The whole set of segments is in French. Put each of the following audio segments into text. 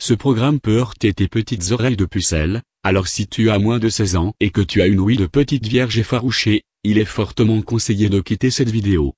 Ce programme peut heurter tes petites oreilles de pucelle, alors si tu as moins de 16 ans et que tu as une ouïe de petite vierge effarouchée, il est fortement conseillé de quitter cette vidéo.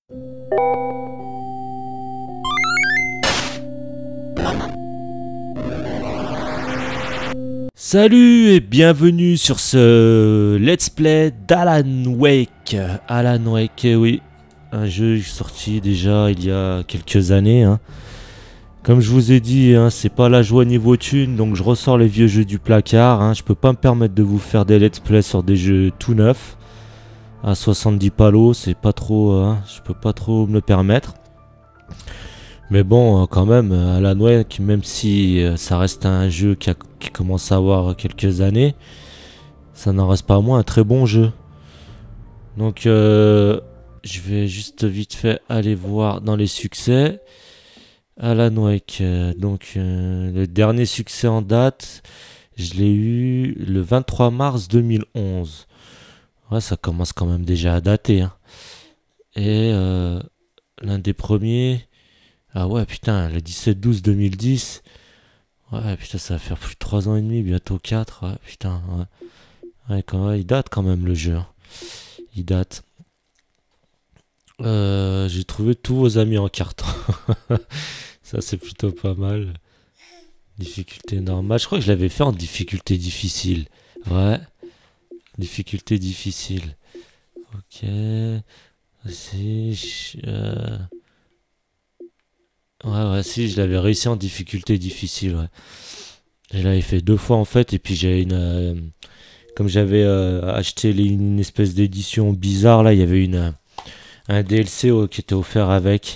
Salut et bienvenue sur ce let's play d'Alan Wake. Alan Wake, oui, un jeu sorti déjà il y a quelques années. Comme je vous ai dit, c'est pas la joie niveau thune, donc je ressors les vieux jeux du placard. Je peux pas me permettre de vous faire des let's play sur des jeux tout neufs. À 70 palos, c'est pas trop, je peux pas trop me le permettre. Mais bon, quand même, Alan Wake, même si ça reste un jeu qui commence à avoir quelques années, ça n'en reste pas moins un très bon jeu. Donc, je vais juste vite fait aller voir dans les succès. Alan Wake, le dernier succès en date, je l'ai eu le 23 mars 2011. Ouais, ça commence quand même déjà à dater. Et l'un des premiers... Ah ouais, putain, le 17-12-2010. Ouais, putain, ça va faire plus de 3 ans et demi, bientôt 4. Ouais, putain, ouais. Ouais, il date quand même le jeu. Il date. J'ai trouvé tous vos amis en carton. Ça, c'est plutôt pas mal. Difficulté normale. Je crois que je l'avais fait en difficulté difficile. Ouais. Difficulté difficile. Ok. Si. Ouais, si, je l'avais réussi en difficulté difficile, ouais. Je l'avais fait 2 fois en fait, et puis j'ai comme j'avais acheté une espèce d'édition bizarre, là, il y avait un DLC qui était offert avec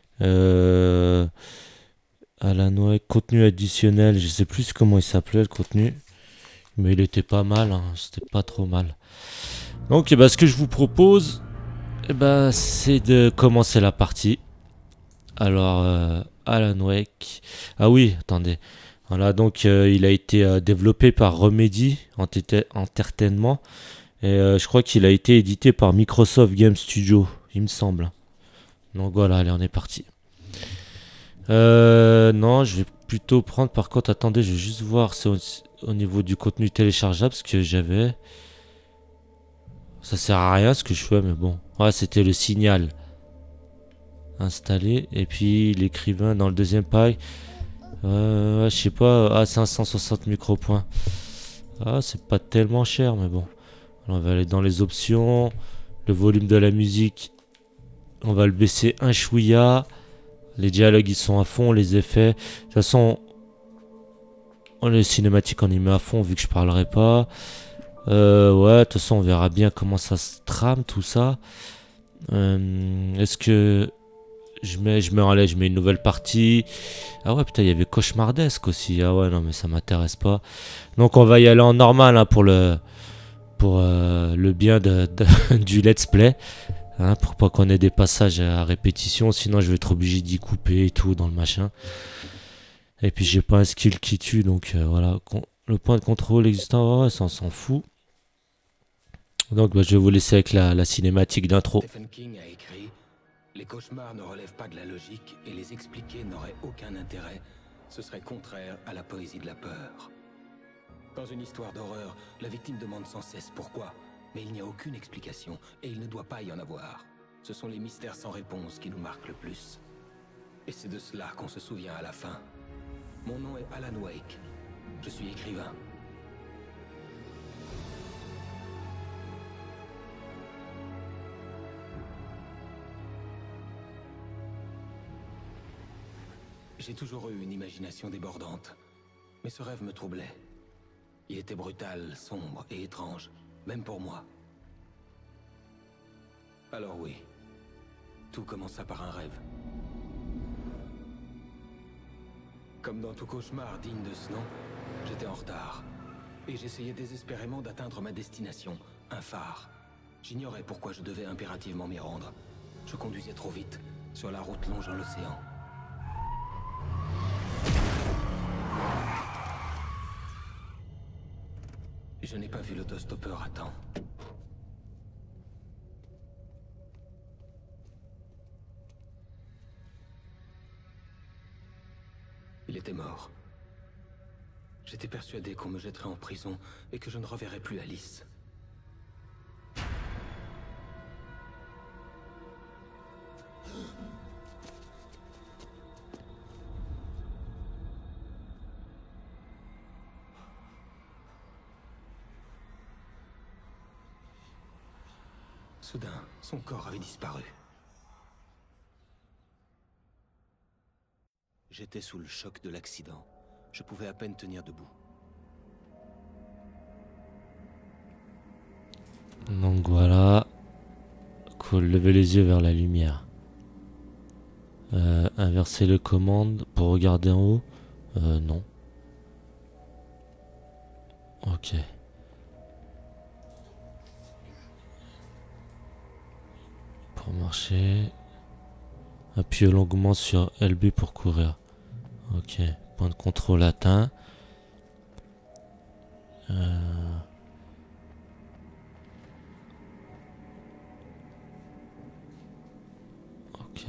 Alan Wake, contenu additionnel, je sais plus comment il s'appelait le contenu, mais il était pas mal, c'était pas trop mal. Donc, ce que je vous propose, c'est de commencer la partie. Alors, Alan Wake. Ah oui, attendez. Voilà, donc il a été développé par Remedy Entertainment. Et je crois qu'il a été édité par Microsoft Game Studio, il me semble. Donc voilà, allez, on est parti. Non, je vais plutôt prendre. Par contre, attendez, je vais juste voir c'est au niveau du contenu téléchargeable ce que j'avais. Ça sert à rien ce que je fais, mais bon. Ouais, c'était le signal installé. Et puis l'écrivain dans le deuxième pack. Je sais pas, à 560 micropoints. Ah, c'est pas tellement cher, mais bon. Alors, on va aller dans les options. Le volume de la musique, on va le baisser un chouïa. Les dialogues, ils sont à fond. Les effets. De toute façon, les cinématiques, on y met à fond, vu que je parlerai pas. Ouais, de toute façon, on verra bien comment ça se trame, tout ça. Est-ce que je mets une nouvelle partie. Ah ouais, putain, il y avait Cauchemardesque aussi. Ah ouais, non, mais ça m'intéresse pas. Donc on va y aller en normal pour le bien du let's play. Pour pas qu'on ait des passages à répétition. Sinon, je vais être obligé d'y couper et tout dans le machin. Et puis, j'ai pas un skill qui tue. Donc voilà. Le point de contrôle existant, ouais, ça on s'en fout. Donc je vais vous laisser avec la cinématique d'intro. Stephen King a écrit « Les cauchemars ne relèvent pas de la logique et les expliquer n'aurait aucun intérêt. Ce serait contraire à la poésie de la peur. » Dans une histoire d'horreur, la victime demande sans cesse pourquoi, mais il n'y a aucune explication et il ne doit pas y en avoir. Ce sont les mystères sans réponse qui nous marquent le plus. Et c'est de cela qu'on se souvient à la fin. Mon nom est Alan Wake. Je suis écrivain. J'ai toujours eu une imagination débordante, mais ce rêve me troublait. Il était brutal, sombre et étrange, même pour moi. Alors oui, tout commença par un rêve. Comme dans tout cauchemar digne de ce nom, j'étais en retard. Et j'essayais désespérément d'atteindre ma destination, un phare. J'ignorais pourquoi je devais impérativement m'y rendre. Je conduisais trop vite, sur la route longeant l'océan. Je n'ai pas vu l'autostoppeur à temps. Il était mort. J'étais persuadé qu'on me jetterait en prison et que je ne reverrais plus Alice. Soudain, son corps avait disparu. J'étais sous le choc de l'accident. Je pouvais à peine tenir debout. Donc voilà. Cool, levez les yeux vers la lumière. Inverser les commandes pour regarder en haut. Non. Ok. Pour marcher. Appuyez longuement sur LB pour courir. Ok. Point de contrôle atteint. Ok.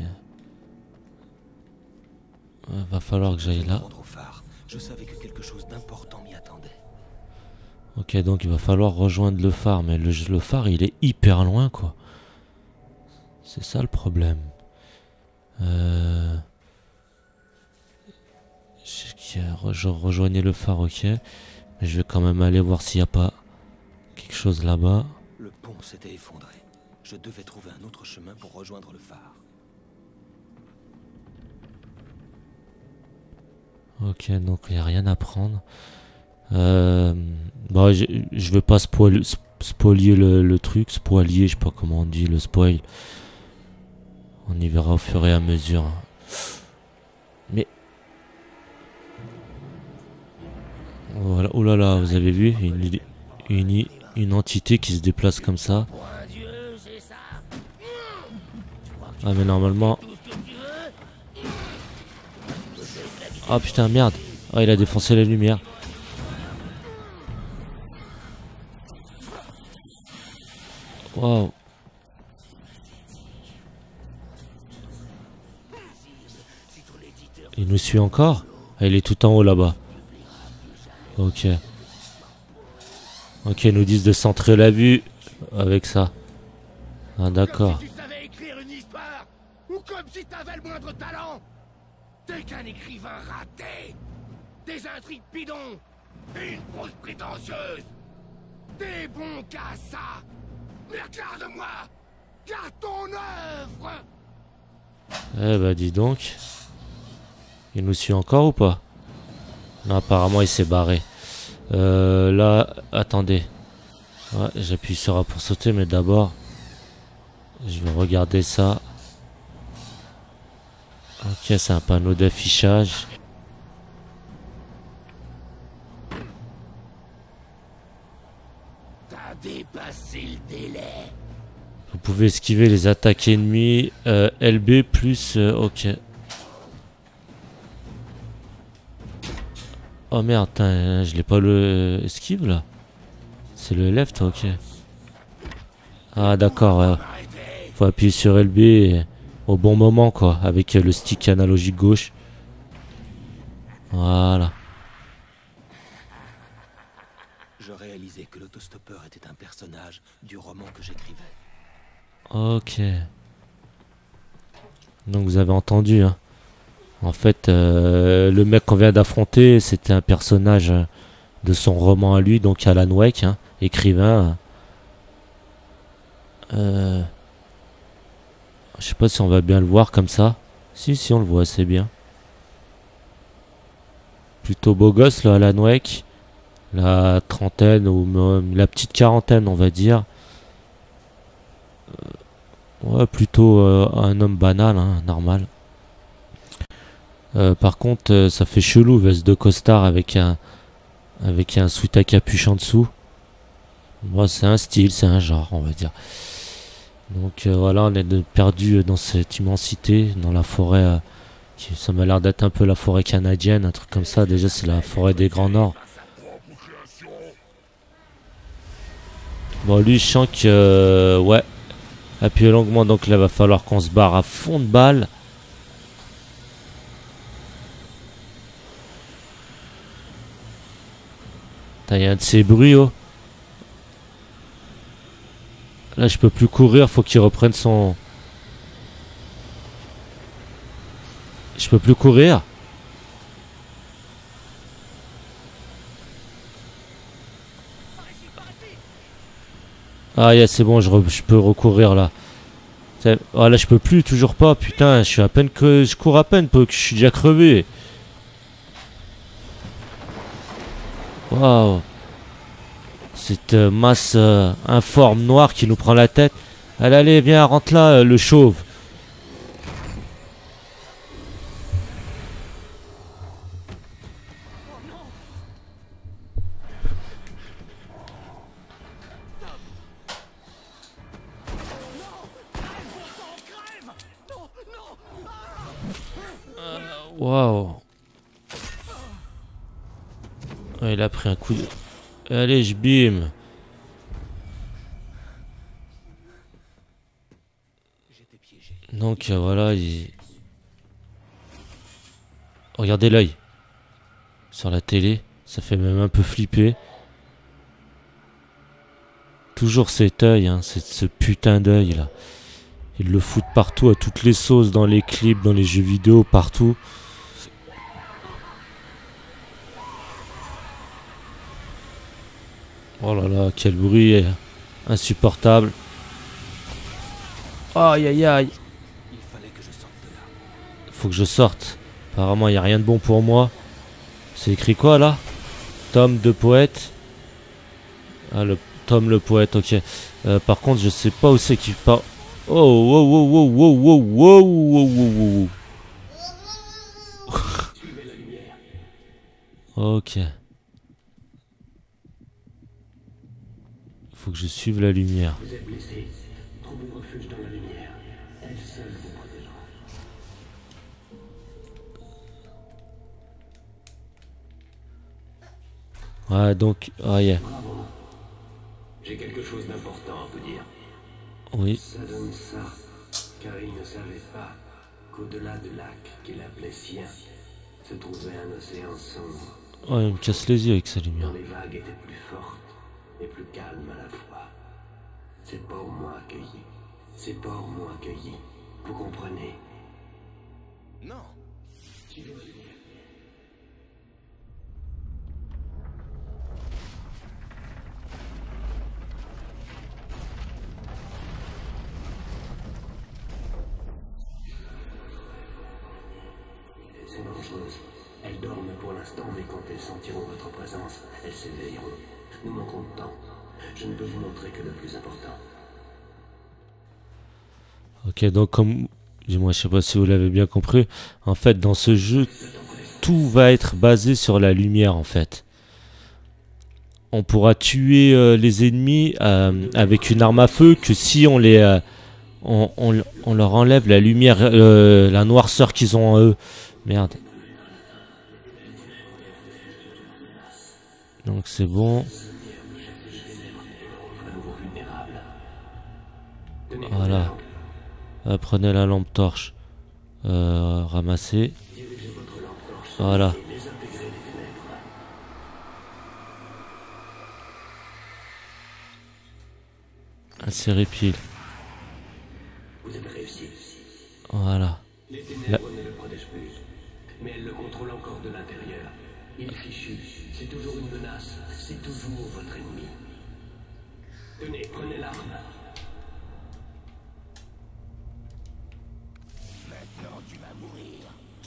Va falloir que j'aille là. Je savais que quelque chose d'important m'y attendait. Ok, donc il va falloir rejoindre le phare. Mais le phare, il est hyper loin, quoi. C'est ça le problème. Je rejoignais le phare, ok. Mais je vais quand même aller voir s'il n'y a pas quelque chose là-bas. Le pont s'était effondré. Je devais trouver un autre chemin pour rejoindre le phare. Ok, donc il n'y a rien à prendre. Bah, je vais pas spoiler le truc. Spoiler, je sais pas comment on dit, le spoil. On y verra au fur et à mesure. Mais... Voilà. Oh là là, vous avez vu une entité qui se déplace comme ça. Ah mais normalement... Ah putain, merde. Ah, il a défoncé la lumière. Waouh. Il nous suit encore? Ah, il est tout en haut là-bas. Ok. Ok, ils nous disent de centrer la vue avec ça. Ah d'accord. Comme si tu savais écrire une histoire, ou comme si t'avais le moindre talent. T'es qu'un écrivain raté. Des intrigues bidons, et une prose prétentieuse. T'es bon qu'à ça. Mais regarde-moi, garde ton œuvre. Eh bah dis donc. Il nous suit encore ou pas? Non, apparemment il s'est barré. Là, attendez. Ouais, j'appuie sur A pour sauter, mais d'abord, je vais regarder ça. Ok, c'est un panneau d'affichage. T'as dépassé le délai. Vous pouvez esquiver les attaques ennemies. LB plus... ok. Oh merde, putain, je l'ai pas le esquive là. C'est le left, ok. Ah d'accord, ouais. Faut appuyer sur LB au bon moment quoi, avec le stick analogique gauche. Voilà. Je réalisais que l'autostoppeur était un personnage du roman que j'écrivais. Ok. Donc vous avez entendu, hein. En fait, le mec qu'on vient d'affronter, c'était un personnage de son roman à lui, donc Alan Wake, hein, écrivain. Je sais pas si on va bien le voir comme ça. Si on le voit assez bien. Plutôt beau gosse, là, Alan Wake. La trentaine, ou même la petite quarantaine, on va dire. Ouais, plutôt un homme banal, hein, normal. Par contre, ça fait chelou, veste de costard avec un sweat à capuche en dessous. Bon, c'est un style, c'est un genre, on va dire. Donc voilà, on est perdu dans cette immensité, dans la forêt. Ça m'a l'air d'être un peu la forêt canadienne, un truc comme ça. Déjà, c'est la forêt des Grands Nords. Bon, lui, je sens que... ouais. Appuyez longuement, donc là, va falloir qu'on se barre à fond de balle. Il y a un de ces bruits, oh. Là, je peux plus courir, faut qu'il reprenne son... Je peux plus courir. Ah, yeah, c'est bon, je peux recourir là. Ah, là, je peux plus, toujours pas. Putain, je suis à peine que... Je cours à peine, que je suis déjà crevé. Waouh. Cette masse informe noire qui nous prend la tête. Allez, allez, viens, rentre là, le chauve. Waouh. Ouais, il a pris un coup de... Allez, je bim. Donc voilà, regardez l'œil. Sur la télé, ça fait même un peu flipper. Toujours cet œil, hein, ce putain d'œil là. Ils le foutent partout, à toutes les sauces, dans les clips, dans les jeux vidéo, partout. Oh là là, quel bruit insupportable. Aïe aïe aïe. Il fallait que je sorte de là. Faut que je sorte. Apparemment, il n'y a rien de bon pour moi. C'est écrit quoi là? Tom de poète. Ah, Tom le poète, ok. Par contre, je sais pas où c'est qu'il part. Oh, wow, wow, wow, wow, wow, wow, wow, wow, wow. Ok. Faut que je suive la lumière. Vous êtes blessé. Trouvez refuge dans la lumière. Elle seule vous protégera. Ouais, donc... Ah, yeah. Bravo. J'ai quelque chose d'important à vous dire. Oui. Ça donne ça, car il ne savait pas qu'au-delà du lac qu'il appelait sien, se trouvait un océan sombre, Oh, il me casse les yeux avec sa lumière. dont les vagues étaient plus fortes et plus calmes à la fois. Ces ports m'ont accueilli. Ces ports m'ont accueilli. Vous comprenez? Non. Sont dangereuses. Elles dorment pour l'instant, mais quand elles sentiront votre présence, elles s'éveilleront. Nous manquons de temps. Je ne peux vous montrer que le plus important. Ok, donc comme... Dis-moi, je sais pas si vous l'avez bien compris. En fait, dans ce jeu, tout va être basé sur la lumière, en fait. On pourra tuer les ennemis avec une arme à feu que si on les... on leur enlève la lumière, la noirceur qu'ils ont en eux. Merde. Donc c'est bon. Voilà. Prenez la lampe torche. Ramassez. Voilà. Insérez pile. Vous avez réussi. Voilà. Les ténèbres ne le protègent plus, mais elles le contrôlent encore de l'intérieur. Il est fichu. C'est toujours une menace. C'est toujours votre ennemi. Tenez, prenez l'arme. Maintenant, tu vas mourir.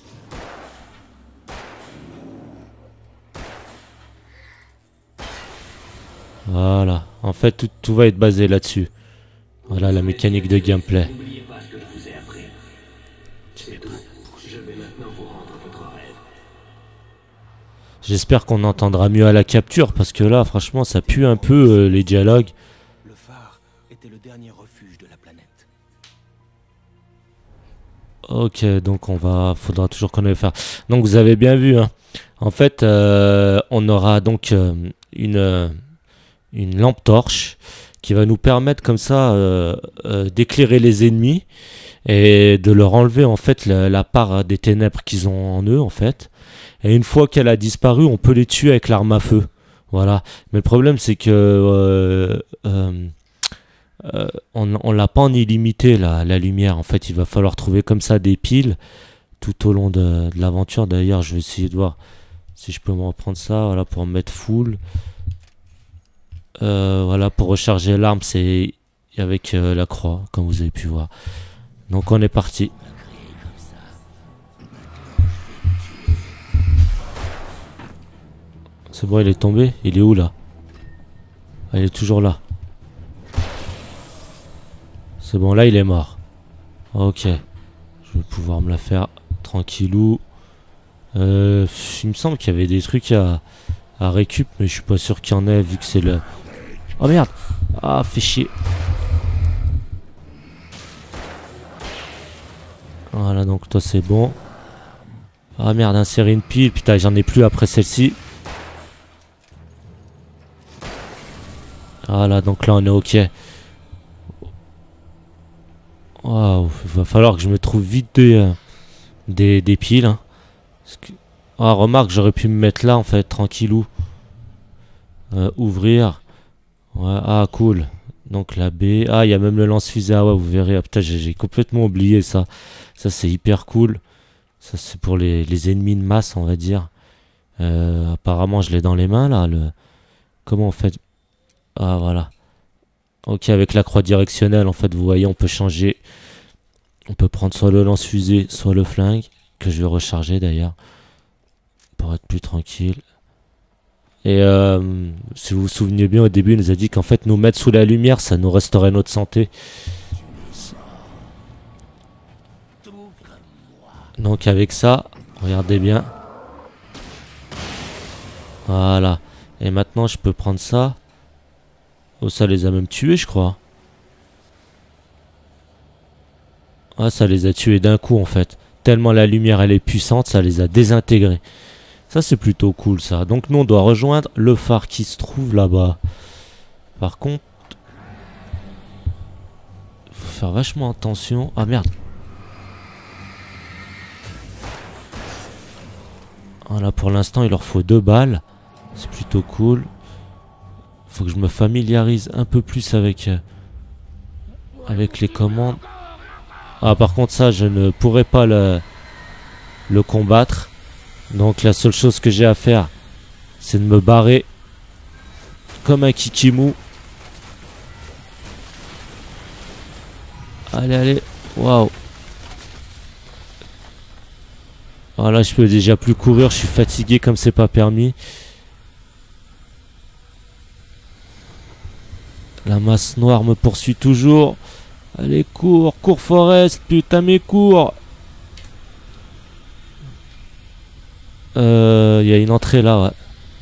Voilà. En fait, tout va être basé là-dessus. Voilà la mécanique de gameplay. N'oubliez pas ce que je vous ai appris. C'est tout. Je vais maintenant vous rendre votre rêve. J'espère qu'on entendra mieux à la capture parce que là, franchement, ça pue un peu les dialogues. Le phare était le dernier refuge de la planète. Ok, donc faudra toujours qu'on aille faire. Donc vous avez bien vu, hein. En fait, on aura donc une lampe torche qui va nous permettre comme ça d'éclairer les ennemis et de leur enlever en fait la part des ténèbres qu'ils ont en eux en fait. Et une fois qu'elle a disparu, on peut les tuer avec l'arme à feu. Voilà. Mais le problème, c'est que on l'a pas en illimité, la lumière. En fait, il va falloir trouver comme ça des piles tout au long de l'aventure. D'ailleurs, je vais essayer de voir si je peux me reprendre ça. Voilà, pour mettre full. Voilà, pour recharger l'arme, c'est avec la croix, comme vous avez pu voir. Donc, on est parti. C'est bon, il est tombé. Il est où là? Ah, il est toujours là. C'est bon, là il est mort. Ok. Je vais pouvoir me la faire tranquillou. Il me semble qu'il y avait des trucs à récup, mais je suis pas sûr qu'il y en ait vu que c'est le... Oh merde! Ah, fait chier. Voilà, donc toi c'est bon. Ah merde, insérer une pile. Putain, j'en ai plus après celle-ci. Voilà, donc là on est ok. Waouh, il va falloir que je me trouve vite des piles. Hein. Ah, remarque, j'aurais pu me mettre là en fait, tranquillou. Ouvrir. Ouais, ah, cool. Donc la B. Ah, il y a même le lance-fusée. Ah ouais, vous verrez. Ah, putain, j'ai complètement oublié ça. Ça, c'est hyper cool. Ça, c'est pour les ennemis de masse, on va dire. Apparemment, je l'ai dans les mains là. Comment on fait? Ah, voilà. Ok, avec la croix directionnelle, en fait, vous voyez, on peut changer. On peut prendre soit le lance-fusée, soit le flingue, que je vais recharger d'ailleurs, pour être plus tranquille. Et si vous vous souvenez bien, au début, il nous a dit qu'en fait, nous mettre sous la lumière, ça nous restaurait notre santé. Donc avec ça, regardez bien. Voilà. Et maintenant, je peux prendre ça. Oh, ça les a même tués, je crois. Ah, ça les a tués d'un coup, en fait. Tellement la lumière, elle est puissante, ça les a désintégrés. Ça, c'est plutôt cool, ça. Donc, nous, on doit rejoindre le phare qui se trouve là-bas. Par contre... faut faire vachement attention. Ah, merde. Voilà, pour l'instant, il leur faut 2 balles. C'est plutôt cool. Faut que je me familiarise un peu plus avec les commandes. Ah, par contre, ça, je ne pourrais pas le combattre. Donc, la seule chose que j'ai à faire, c'est de me barrer comme un kikimou. Allez, allez. Waouh. Voilà, je peux déjà plus courir. Je suis fatigué comme c'est pas permis. La masse noire me poursuit toujours. Allez, cours, cours Forest, putain mais cours. Il y a une entrée là, ouais.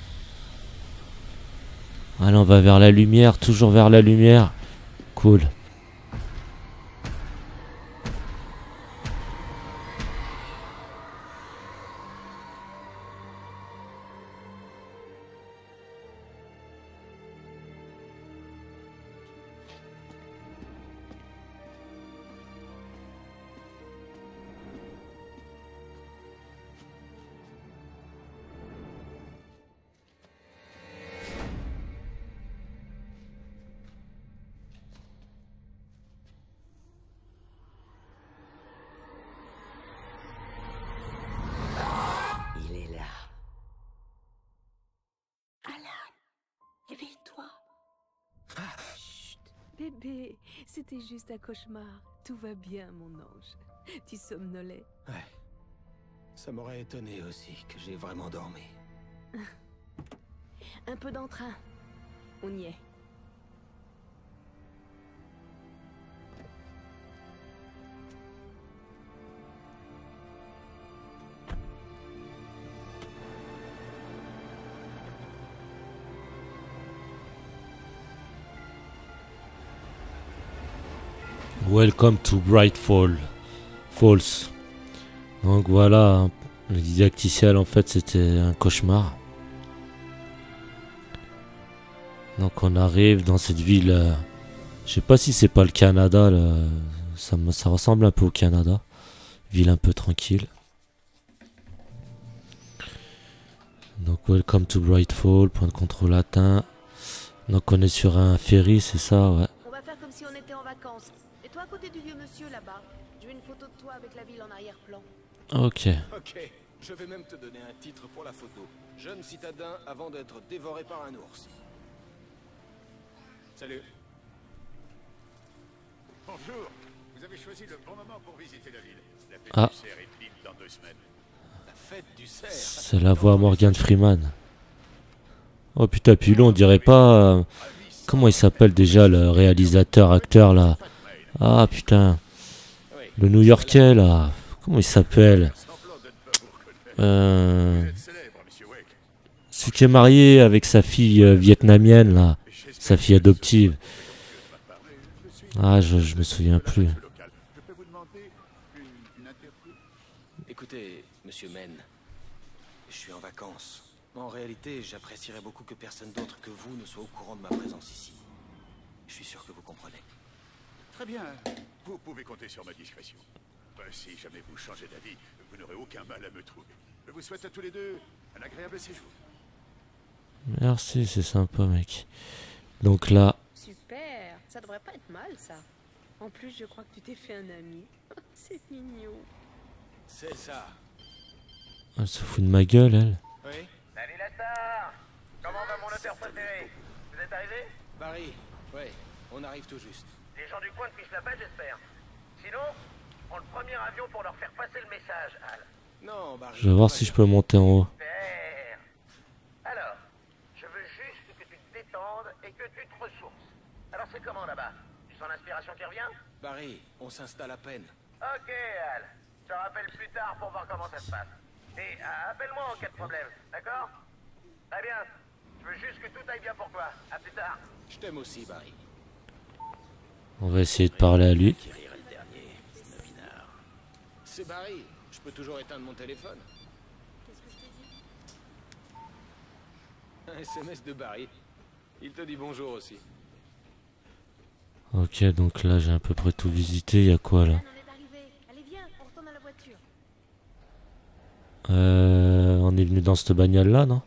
Allez, on va vers la lumière, toujours vers la lumière. Cool. Éveille-toi. Chut, bébé, c'était juste un cauchemar. Tout va bien, mon ange. Tu somnolais. Ouais. Ça m'aurait étonné aussi que j'ai vraiment dormi. Un peu d'entrain. On y est. Welcome to Bright Falls. Donc voilà, hein, le didacticiel en fait c'était un cauchemar. Donc on arrive dans cette ville, je sais pas si c'est pas le Canada, là. Ça ressemble un peu au Canada. Ville un peu tranquille. Donc welcome to Brightfall, point de contrôle atteint. Donc on est sur un ferry, c'est ça, ouais. On va faire comme si on était en vacances. Et toi à côté du vieux monsieur là-bas. Je veux une photo de toi avec la ville en arrière-plan. Ok. Ok, je vais même te donner un titre pour la photo. Jeune citadin avant d'être dévoré par un ours. Salut. Bonjour, vous avez choisi le bon moment pour visiter la ville. La fête Ah. du cerf est libre dans 2 semaines. La fête du cerf. C'est la voix Morgan Freeman. Oh putain, puis là on dirait pas... comment il s'appelle déjà le réalisateur, acteur là? Ah putain. Le New-Yorkais là. Comment il s'appelle? Vous êtes célèbre, monsieur Wake. Celui qui est marié avec sa fille vietnamienne là. Sa fille adoptive. Ah, je me souviens plus. Local. Je peux vous demander une interview? Écoutez, monsieur Men, je suis en vacances. En réalité, j'apprécierais beaucoup que personne d'autre que vous ne soit au courant de ma présence ici. Je suis sûr que vous comprenez. Très bien, vous pouvez compter sur ma discrétion. Si jamais vous changez d'avis, vous n'aurez aucun mal à me trouver. Je vous souhaite à tous les deux un agréable séjour. Merci, c'est sympa mec. Donc là... Super, ça devrait pas être mal ça. En plus, je crois que tu t'es fait un ami. C'est mignon. C'est ça. Elle se fout de ma gueule elle. Oui, Salut la star! Comment va mon auteur préféré? Vous êtes arrivé? Barry. Ouais, on arrive tout juste. Les gens du coin te fichent la paix, j'espère. Sinon, prends le premier avion pour leur faire passer le message, Al. Non, Barry. Je vais voir si je peux monter en haut. Super! Alors, je veux juste que tu te détendes et que tu te ressources. Alors c'est comment là-bas? Tu sens l'inspiration qui revient? Barry, on s'installe à peine. Ok, Al. Je te rappelle plus tard pour voir comment ça se passe. Et appelle-moi en cas de problème, d'accord? Très bien. Je veux juste que tout aille bien pour toi. À plus tard. Je t'aime aussi, Barry. On va essayer de parler à lui. Qui rirait le dernier, snobinard. C'est Barry. Je peux toujours éteindre mon téléphone. Qu'est-ce que je t'ai dit? Un SMS de Barry. Il te dit bonjour aussi. Ok, donc là j'ai à peu près tout visité. Il y a quoi là? Anne, on est arrivé. Allez, viens, on retourne à la voiture. On est venu dans cette bagnole là, non?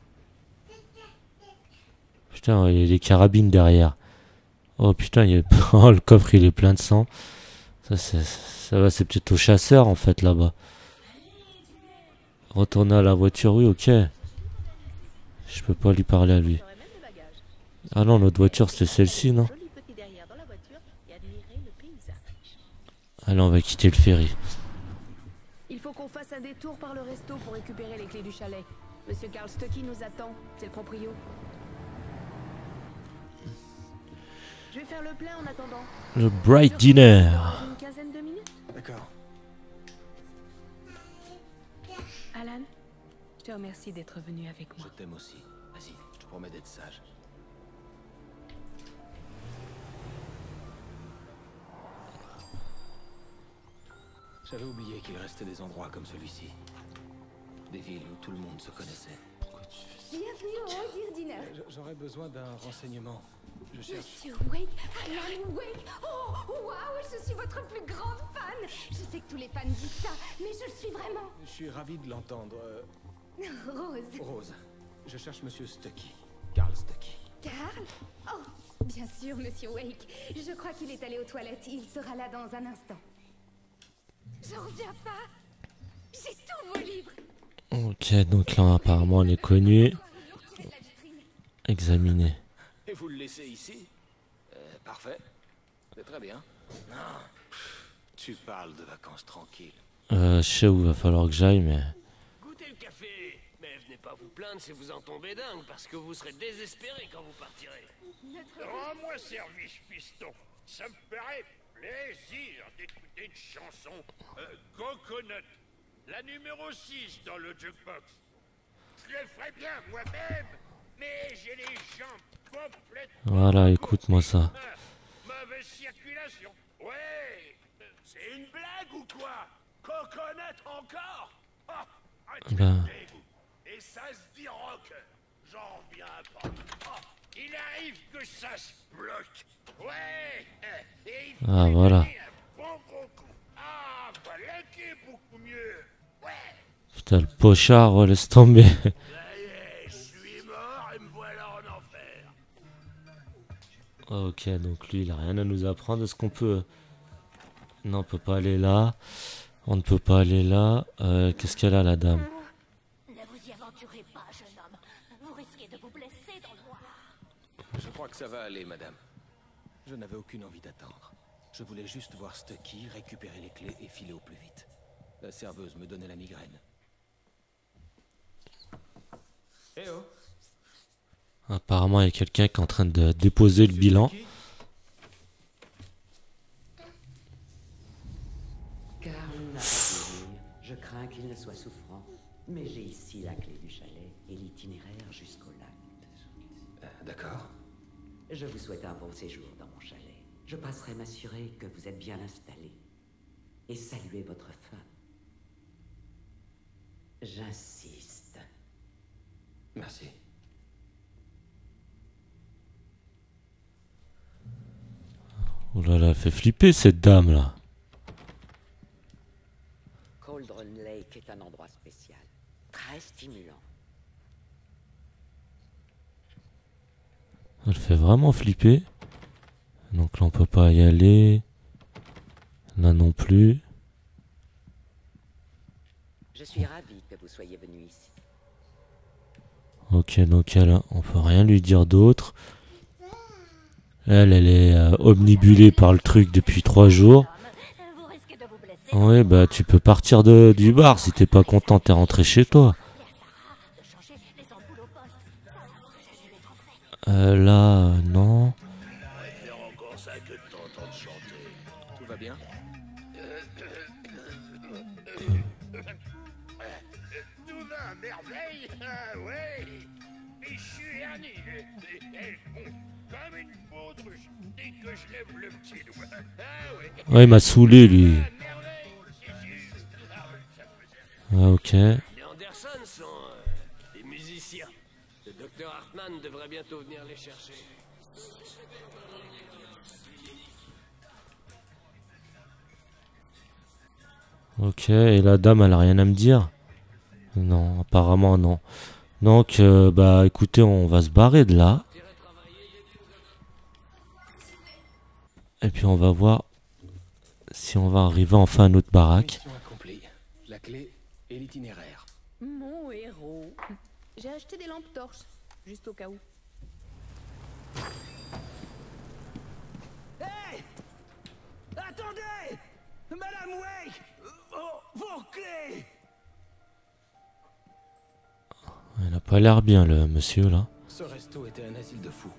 Putain, il y a des carabines derrière. Oh putain, il y a... oh, le coffre il est plein de sang. Ça va, c'est peut-être au chasseur en fait là-bas. Retourner à la voiture, oui, ok. Je peux pas lui parler à lui. J'aurais même des bagages. Ah non, notre voiture c'était celle-ci, non? Joli petit derrière dans la voiture et admirer le paysage. Allez, on va quitter le ferry. Il faut qu'on fasse un détour par le resto pour récupérer les clés du chalet. Monsieur Carl Stucky nous attend, c'est le proprio. Je vais faire le plein en attendant. Le Bright Dinner. Dans une quinzaine de minutes. D'accord. Alan, je te remercie d'être venu avec Je moi. t'aime aussi. Vas-y, je te promets d'être sage. J'avais oublié qu'il restait des endroits comme celui-ci. Des villes où tout le monde se connaissait. Bienvenue au Deer Dinner. J'aurais besoin d'un renseignement. Je cherche... Monsieur Wake, Alan Wake. Oh, waouh, je suis votre plus grande fan. Je sais que tous les fans disent ça, mais je le suis vraiment. Je suis ravi de l'entendre. Rose. Rose, je cherche Monsieur Stucky. Carl Stucky. Carl? Oh, bien sûr, Monsieur Wake. Je crois qu'il est allé aux toilettes. Il sera là dans un instant. J'en reviens pas. J'ai tous vos livres. Ok, donc là apparemment on est connu. Examiner. Et vous le laissez ici? Parfait. C'est très bien. Ah, tu parles de vacances tranquilles. Je sais où va falloir que j'aille, mais... Goûtez le café, mais venez pas vous plaindre si vous en tombez dingue, parce que vous serez désespéré quand vous partirez. Rends-moi service, piston. Ça me ferait plaisir d'écouter une chanson. Coconut, la numéro 6 dans le jukebox. Je le ferais bien moi-même, mais j'ai les jambes complètement... Voilà, écoute-moi ça. Mauvaise circulation. Ouais, c'est une blague ou quoi? Coconut encore? Ah, un truc Ben. dégoût. Et ça se dit rock. J'en reviens pas. Ah, il arrive que ça se bloque. Ouais. Et il Ah, faut voilà. donner un bon gros coup. Ah, voilà qui est beaucoup mieux. Ouais. Putain, le pochard, oh, laisse tomber. Ça y et me voilà en enfer. Ok, donc lui, il a rien à nous apprendre. Est-ce qu'on peut... Non, on peut pas aller là. On ne peut pas aller là. Qu'est-ce qu'elle a, la dame? Ne vous y aventurez pas, jeune homme. Vous risquez de vous blesser dans le noir. Je crois que ça va aller, madame. Je n'avais aucune envie d'attendre. Je voulais juste voir Stucky, récupérer les clés et filer au plus vite. La serveuse me donnait la migraine. Eh oh! Apparemment, il y a quelqu'un qui est en train de déposer le bilan. Karl, je crains qu'il ne soit souffrant, mais j'ai ici la clé du chalet et l'itinéraire jusqu'au lac. D'accord. Je vous souhaite un bon séjour dans mon chalet. Je passerai m'assurer que vous êtes bien installé et saluer votre femme. J'insiste. Merci. Oh là là, elle fait flipper cette dame là. Cauldron Lake est un endroit spécial, très stimulant. Elle fait vraiment flipper. Donc là on peut pas y aller. Là non plus. Je suis ravi que vous soyez venu ici. Ok, donc elle, on peut rien lui dire d'autre. Elle est omnibulée par le truc depuis 3 jours. Vous risquez de vous blesser. Ouais, bah tu peux partir du bar si t'es pas content, t'es rentré chez toi. De changer les ampoules au poste. J'ai dû les trouver. Là, non. Faire encore ça que de t'entendre chanter. Tout va bien? Tout va à merveille. Ah ouais. Fichu Ernie. Elle fond comme une baudruche dès que je lève le petit doigt. Ah ouais. Ouais, il m'a saoulé lui. Ah, merveille, c'est sûr. Ah, ça faisait... Ah, ok. Les Anderson sont des musiciens. Le docteur Hartman devrait bientôt venir les chercher. Ok, et la dame, elle a rien à me dire? Non, apparemment non. Donc, bah écoutez, on va se barrer de là. Et puis on va voir si on va arriver enfin à notre baraque. Mission accomplie. La clé et l'itinéraire. Mon héros. J'ai acheté des lampes torches, juste au cas où. Hey! Attendez! Madame Wake! Vos clés! Il a pas l'air bien le monsieur là. Ce resto était un asile de fous.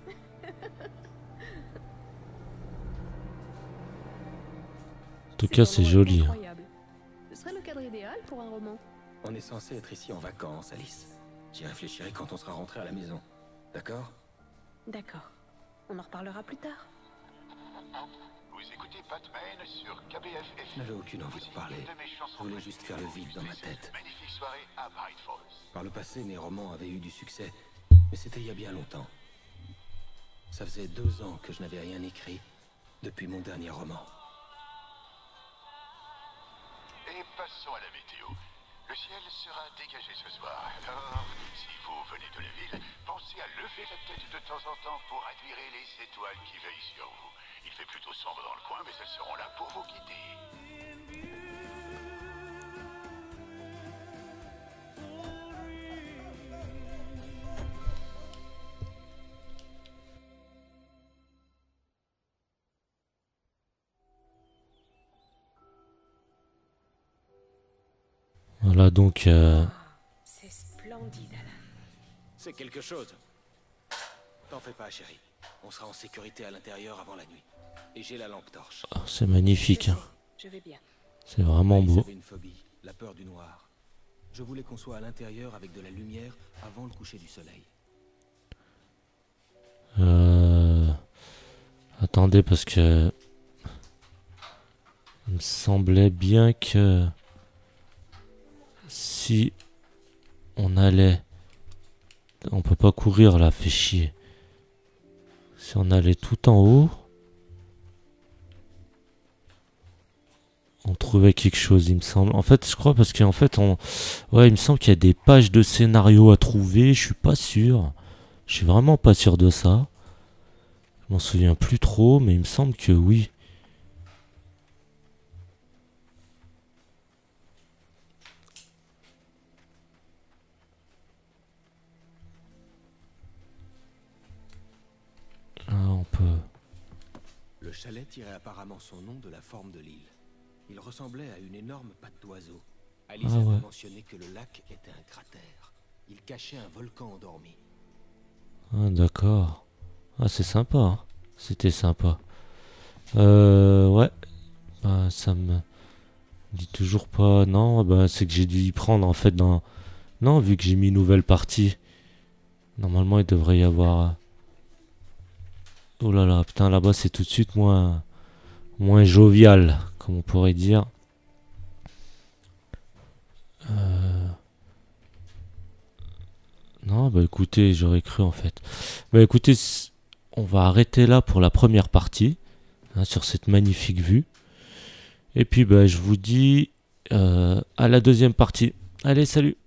En tout cas, c'est joli. Hein. Incroyable. Ce serait le cadre idéal pour un roman. On est censé être ici en vacances, Alice. J'y réfléchirai quand on sera rentré à la maison. D'accord? D'accord. On en reparlera plus tard. Vous écoutez Batman sur KBFF. Je n'avais aucune envie de parler. Je voulais juste faire le vide dans ma tête. Magnifique soirée à Bright Falls. Par le passé, mes romans avaient eu du succès, mais c'était il y a bien longtemps. Ça faisait 2 ans que je n'avais rien écrit depuis mon dernier roman. Et passons à la météo. Le ciel sera dégagé ce soir. Alors, si vous venez de la ville, pensez à lever la tête de temps en temps pour admirer les étoiles qui veillent sur vous. Il fait plutôt sombre dans le coin, mais elles seront là pour vous guider. Voilà donc. C'est splendide, Alan. C'est quelque chose. T'en fais pas, chérie. On sera en sécurité à l'intérieur avant la nuit. Et j'ai la lampe torche. Oh, c'est magnifique. Hein. Je vais bien. C'est vraiment Alice beau. avait une phobie, la peur du noir. Je voulais qu'on soit à l'intérieur avec de la lumière avant le coucher du soleil. Attendez, parce que. Il me semblait bien que. Si. On allait. On peut pas courir là, fait chier. Si on allait tout en haut. On trouvait quelque chose, il me semble. En fait, je crois parce qu'en fait, ouais, il me semble qu'il y a des pages de scénario à trouver. Je suis pas sûr. Je suis vraiment pas sûr de ça. Je m'en souviens plus trop, mais il me semble que oui. Ah, on peut... Le chalet tirait apparemment son nom de la forme de l'île. Il ressemblait à une énorme patte d'oiseau. Alice avait mentionné que le lac était un cratère. Il cachait un volcan endormi. Ah, d'accord. Ah, c'est sympa, hein. C'était sympa. Ouais. Bah, ça me dit toujours pas. Non, bah, c'est que j'ai dû y prendre en fait dans... Non, vu que j'ai mis une nouvelle partie. Normalement, il devrait y avoir... Oh là là, putain, là-bas, c'est tout de suite moins jovial, comme on pourrait dire. Non, bah écoutez, j'aurais cru en fait. Bah écoutez, on va arrêter là pour la première partie, hein, sur cette magnifique vue. Et puis bah je vous dis à la deuxième partie. Allez, salut!